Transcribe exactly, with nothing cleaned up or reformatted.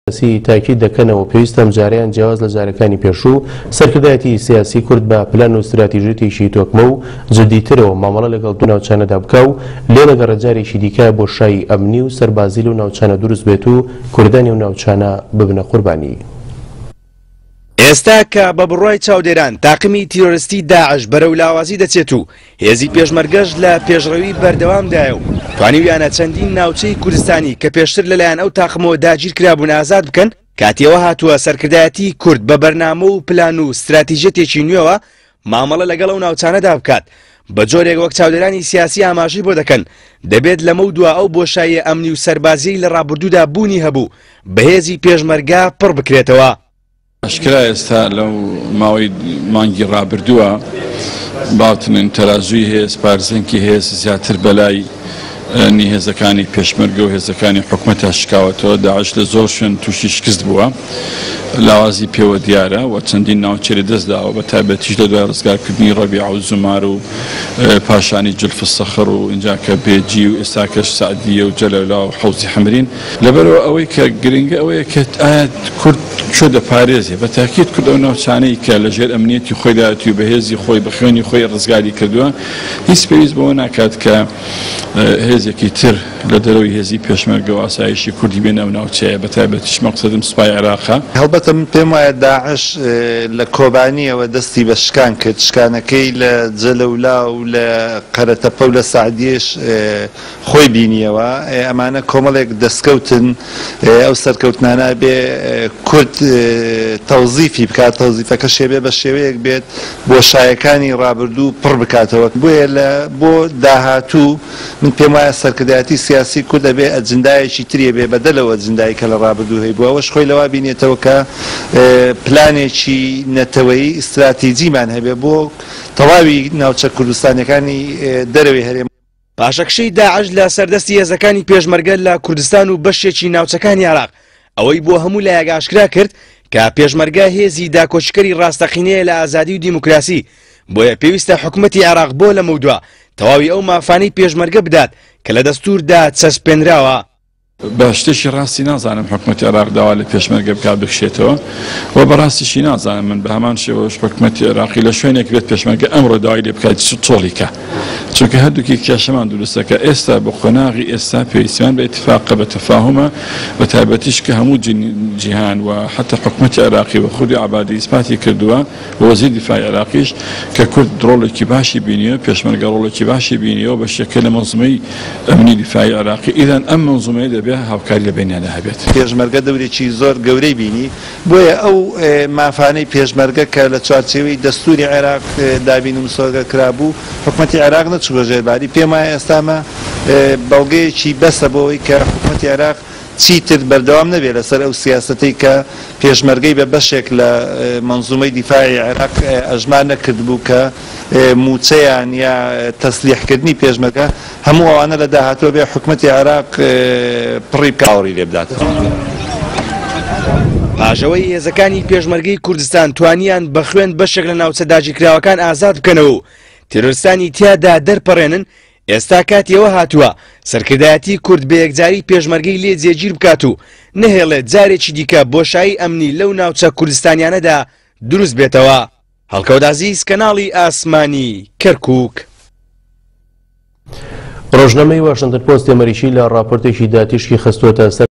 سیاسی تاکید دەکەنەوە پێویستە ئەمجارەیان جیاواز لە جارەکانی پێشوو سەرکردایەتی سیاسی کورد بە پلان و استراتیژیەتێکی تۆکمە و جددیترەوە مامەڵە لەگەڵ دوو ناوچانەدا بکە و لێ لەگەڕە جارێکی دیکە بۆ شای ئەمنی و سەربازی لەو ناوچانە دروست بێت و کوردانی و ناوچانە ببنە قوربانی. ئێستا کە بە بڕای چاودێران تاقمی تیرۆریستی داعش بەرەو لاوازی دەچێت و هێزی پێشمەرگەش لە پێشڕەوی بەردەوامدایە و توانیویانە چەندین ناوچەی کوردستانی کە پێشتر لەلایەن ئەو تاقمەوە داگیر کرابوون ئازاد بکەن کاتیەوە هاتووە سەرکردایەتی کورد بە بەرنامە و پلان و استراتیژیەتێکی نوێوە مامەڵە لەگەڵ ئەو ناوچانەدا بکات بە جۆرێک وەک چاودێرانی سیاسی ئاماژەی بۆ دەکەن دەبێت لەمە و دووە ئەو بۆشاییە ئەمنی و سەربازی لە ڕابردوودا بوونی هەبوو بەهێزی پێشمەرگا پڕ بکرێتەوە. ئەشکرا ئێستا لەو ماوەی مانگی ڕابردووە باوتنن تەرازووی هێز پارزنکی هێز زیاتر بەلای هێزەکانی پێشمەرگە و هێزەکانی حکوومەتە شکاوەتەوە داعش لە زۆر شوێن تووشی شکست بووە لاوازی پێوە دیارە و چەندین ناوچەی دەستداوە بە تایبەتیش لە دوای ڕزگارکردنی ڕەبیع و زومار و پاشانی جولف السەخر و اینجا کە بێجی و ئێستاکەش سعدیە و جەلەولا و حەوزی حەمرین لەبەرەوە ئەوەی کە گرنگە ئەوەیە کە ئایا کورد چۆ دەپارێزێ بە تاکید کورد ئەو ناوچانەی کە لەژێر ئەمنیەتی خۆی داهاتی و بەهێزی خۆی بە خوێنی خۆی ڕزگاری کردووە هیچ پێویست بەوە ناکات کە هێزێکی تر لە دەرەوەی هێزی پێشمەرگە و ئاسایشی کوردی بێنە ئەو ناوچەیە بە تایبەتیش مەقسەدم سوپای عێراقە. هەڵبەتە پێم وایە داعش لە کۆبانیەوە دەستی بە شکان کرد شکانەکەی لە جەلەولا و لە قەرەتەپە و لە سعدیش خۆی بینیەوە ئەمانە کۆمەڵێک دەستکەوتن ئەو سەرکەوتنانە بێ کورد تەوزیفی بکات تەوزیفەکە شێبێ بە شێوەیەک بێت بۆ شایەکانی ڕابردوو پڕ بکاتەوە بۆیە لە بۆ داهاتوو من پێم وایە سەرکردایەتی سیاسی کورد دەبێ ئەجندایەکی تریە بێ بەدەلەوە ئەجندایی کە لە ڕابردوو هەیە بووە ئەوەش خۆی لەوا بینێتەوە کە پلانێکی نەتەوەیی استراتیجیمان هەبێ بۆ تەواوی ناوچە کوردستانەکانی دەرەوەی هەرێم. پاشەکشەی داعش لە سەردەستی هێزەکانی پێشمەرگە لە کوردستان و بەشێکی ناوچەکانی عێراق ئەوەی بۆ هەموو لایەک ئاشکرا کرد کە پێشمەرگە هێزی داکۆچکەری ڕاستەقینەیە لە ئازادی و دیموکراسی بۆیە پێویستە حکوومەتی عێراق بۆ لە مەودووە تەواوی ئەو مافانەی پێشمەرگە بدات کە لە دەستوردا چەسپێنراوە. بە شتێکی ڕاستی نازانم حکوومەتی عێراق داوا لە پێشمەرگە بکات بکشێتەوە و بەڕاستیشی نازانم من بە هەمان شێوەش حکوومەتی عێراقی لە شوێنێک بێت پێشمەرگە ئەمڕۆ داوای لێ بکات تۆڵیکە چونکە هەردووکی کێشەمان دروستەکە ئێستا بە خۆناغی ئێستا پێویستیمان بە ئیتفاقە بە تەفاهمە بە تایبەتیش کە هەموو جیهان و حتا حکوومەتی عێراقی و خودی عەبادی ئیسپاتی کردووە بە وەزیری دیفاعی عێراقیش کە کورد ڕۆڵێکی باشی بینیوە پێشمەرگە ڕۆڵێکی باشی بینیوە بە شەکل لە مەنزومەی ئەمنی دیفاعی عێراقی ئیدان ئەم مەنزومەیە دەبێت هاوکاری لە بینیانە هەبێت. پێشمەرگە دەورێکی زۆر گەورەی بینی بۆیە ئەو مافانەی پێشمەرگە کە لە چوارچێوەی دەستوری عێراق دابین و مسۆگە کرابوو حکوومەتی عێراق نەچووە ژێرباری پێم وایە ئێستامە بەڵگەیەکی بەسە بۆەوەی کە حکوومەتی عێراق چیتر بەردەوام نەبێت لەسەر ئەو سیاسەتەی کە پێشمەرگەی بە بەشێک لە مەنزومەی دیفاعی عێراق ئەژمان نەکرد بوو کە موچەیان یا تەسلیحکردنی پێشمەرگە هەموو ئەوانە لە داهاتوە بێ حکوومەتی عێراق پڕی کاوەڕی لێ بدات. پاژەوەی هێزەکانی پێشمەرگەی کوردستان توانیان بە خوێن بەشێک لە ناوچە داگیرکراوەکان ئازاد بکەنەوە و تیرۆریستانی تیادا دەرپەڕێنن ئێستا کاتیەوە هاتووە سەرکردایەتی کورد بە یەکجاری پێشمەرگەی لێ جێگیر بکات و نەهێڵێت جارێکی دیکە بۆشایی ئەمنی لەو ناوچە کوردستانیانەدا دروست بێتەوە. هەلکوت عزیز کەناڵی ئاسمانی کەرکوک. ڕۆژنامەی واشنگتن پۆست ئەمریکی لە راپۆرتێکی داتیشکی خستوۆتە سەر